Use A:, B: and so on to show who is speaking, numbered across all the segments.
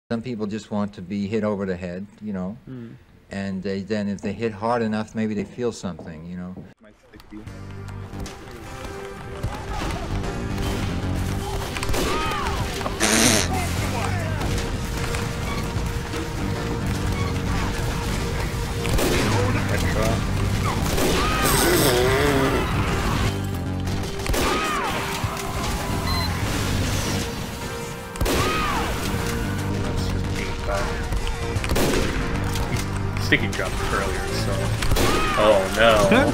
A: Some people just want to be hit over the head, you know, and then if they hit hard enough, maybe they feel something, you know.
B: Sticky jumped earlier, so. Oh no.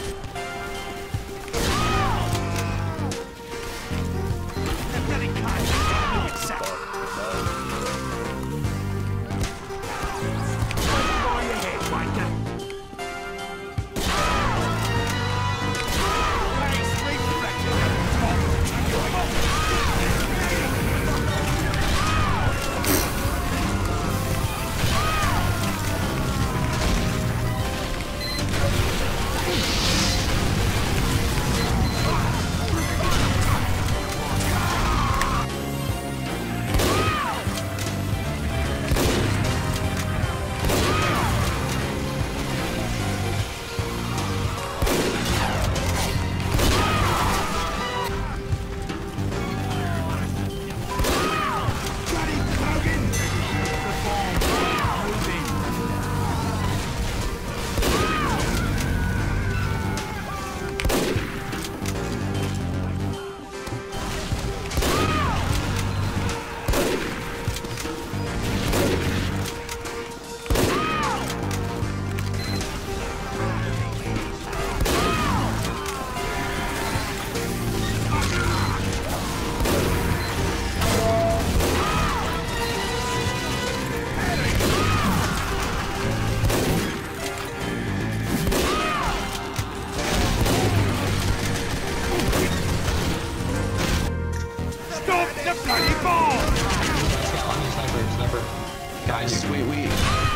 C: Guys, wait.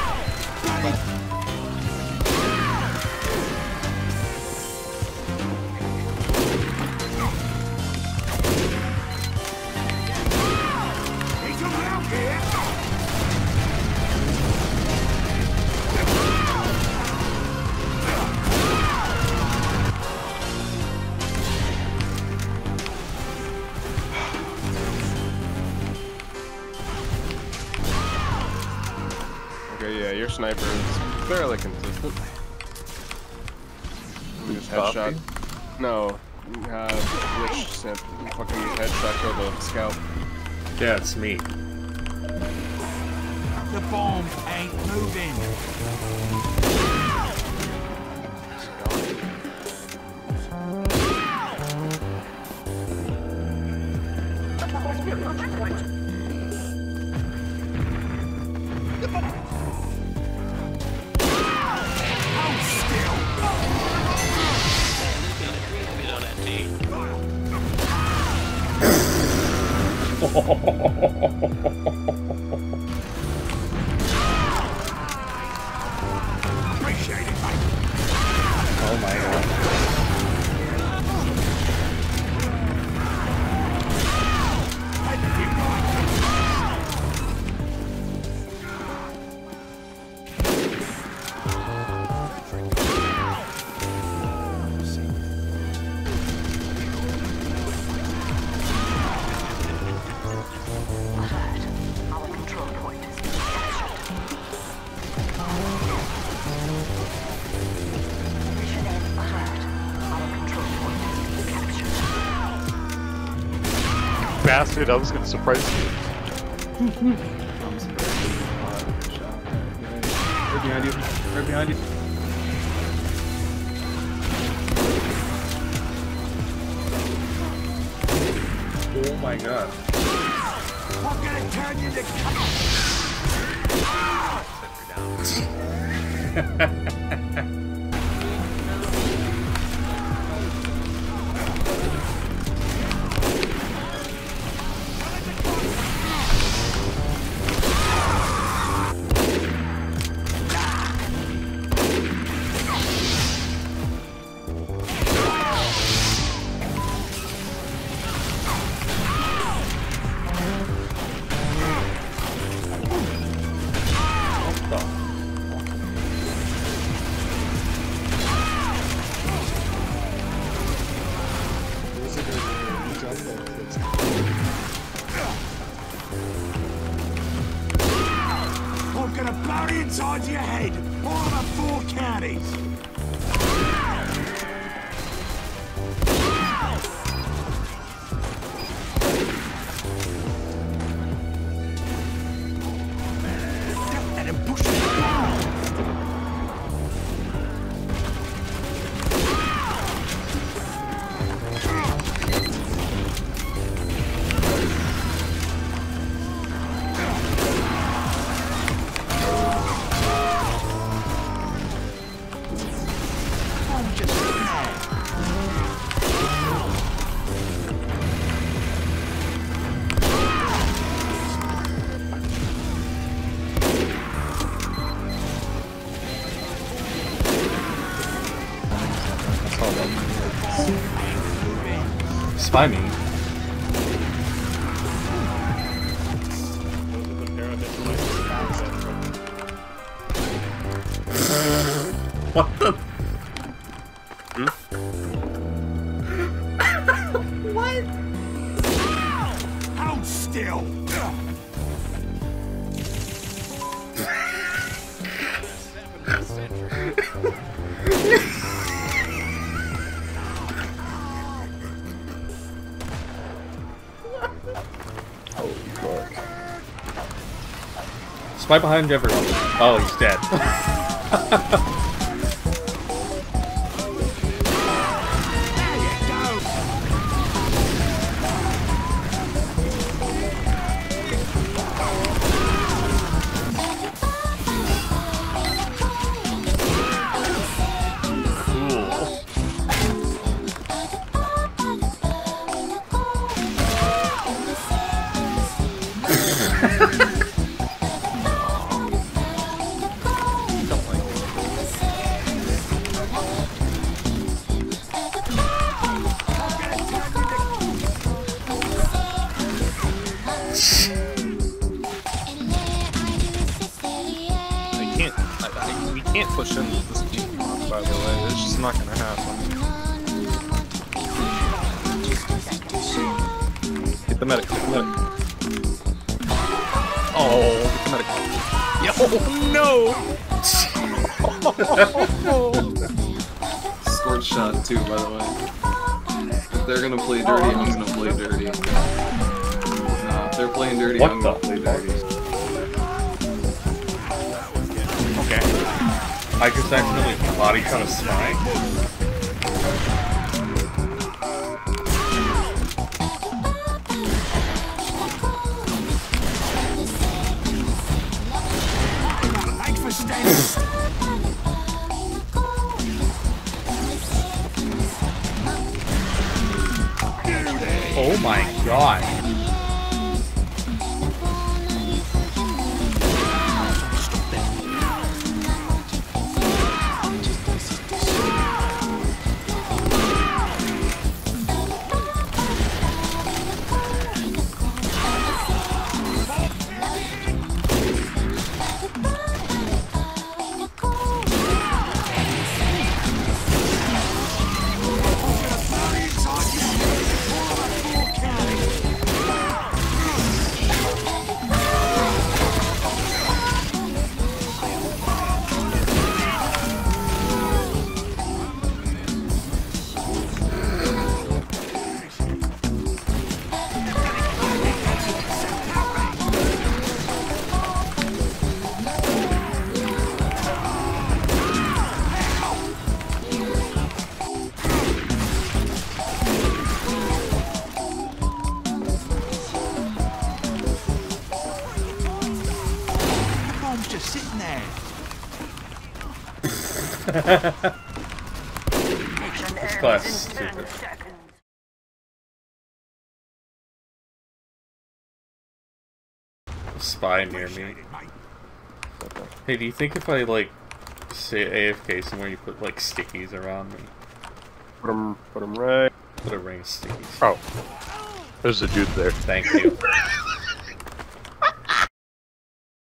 D: Okay, yeah, your sniper is fairly consistent. You just headshot. No, glitch simp. Fucking headshot kill the scout.
B: Yeah, it's me.
E: The bomb ain't moving. Appreciate it, mate.
B: Oh my god.
F: Bastard, I was gonna surprise you.
G: Right behind you. Right behind you.
B: Oh my god.
E: I'm gonna turn you to gonna blow it inside your head. All of the 4 counties. Let him push it down.
B: Spy me. What the? What?
E: Hold still.
B: Spy behind everyone. Oh, he's dead.
D: We can't push into this game, by the way. It's just not gonna happen. Get the medic, get the medic. Oh, get the medic. Yo, no!
C: Scorch shot too, by the way. If they're gonna play dirty, I'm gonna play dirty. No, if they're playing dirty, I'm gonna play dirty.
B: Okay. I just accidentally body shot a spy.
E: Thanks for staying.
B: Oh my god.
E: Just sitting there.
B: This class is stupid. Spy near me. Hey, do you think if I, like, say AFK somewhere, you put, like, stickies around me?
D: Put them right.
B: Put a ring of stickies.
F: Oh. There's a dude there.
B: Thank you.